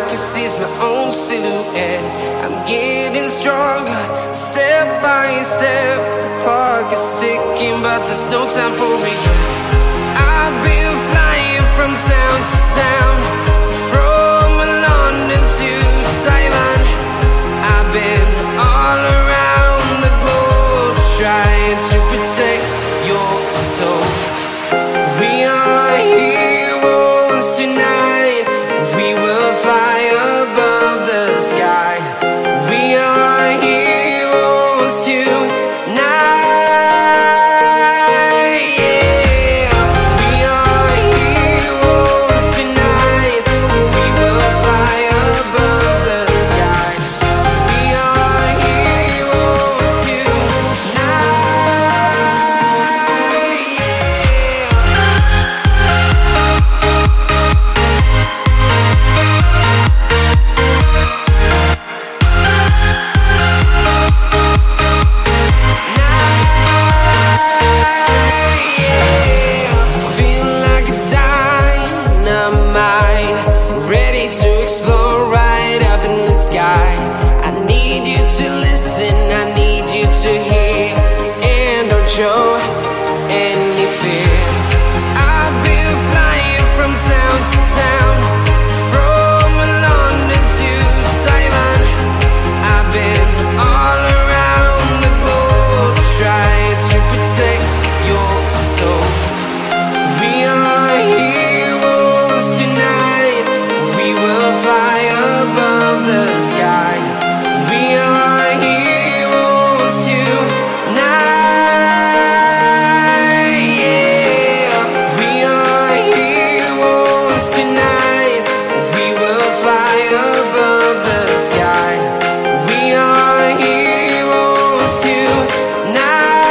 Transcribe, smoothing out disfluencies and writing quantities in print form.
can see my own silhouette. I'm getting stronger, step by step. The clock is ticking, but there's no time for regrets. I've been flying from town to town, from London to Taiwan. I've been all around the globe, trying to protect your soul. We are heroes tonight. We will fly above the sky. We are heroes tonight. Yeah. We are heroes tonight. We will fly above the sky. We are heroes tonight. Feel like a dynamite, ready to explode right up in the sky. I need you to listen, I need